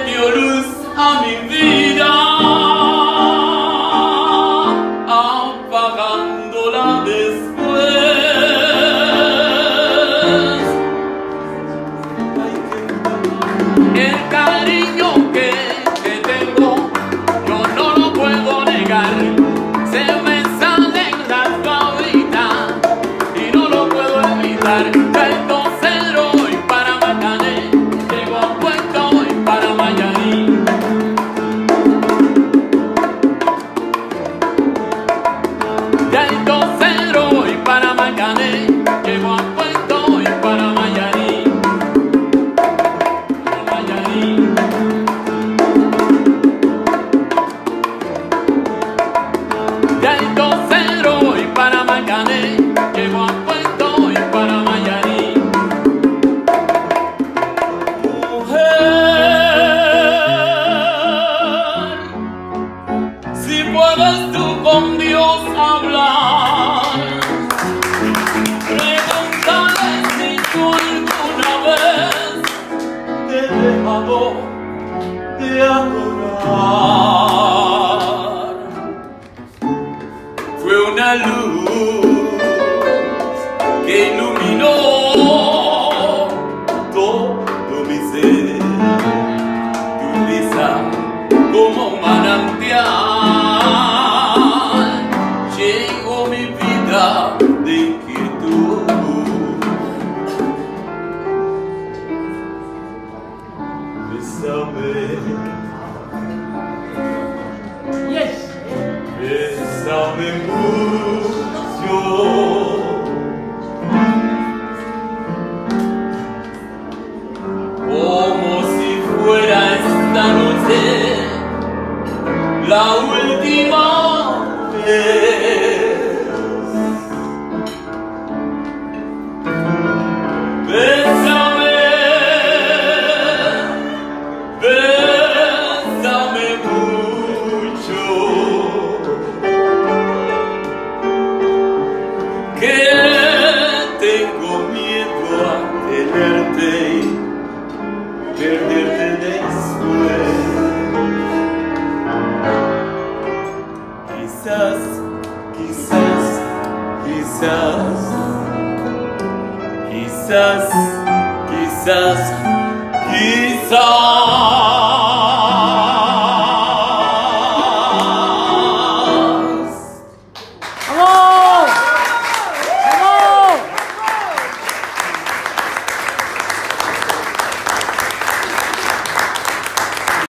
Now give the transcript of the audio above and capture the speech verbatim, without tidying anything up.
dio luz a mi vida, apagándola después. El cariño que te tengo, yo no lo puedo negar. Se me salen las babitas y no lo puedo evitar. ¿Puedes tú con Dios hablar? Pregúntale si tú alguna vez te he dejado de adorar. Fue una luz que iluminó todo mi ser, tu risa como un manantial. De inquietud, bésame, yes. Bésame mucho, como si fuera esta noche la última vez. Bésame, bésame mucho, que tengo miedo a tenerte y perderte después. Quizás, quizás, quizás Quizás, quizás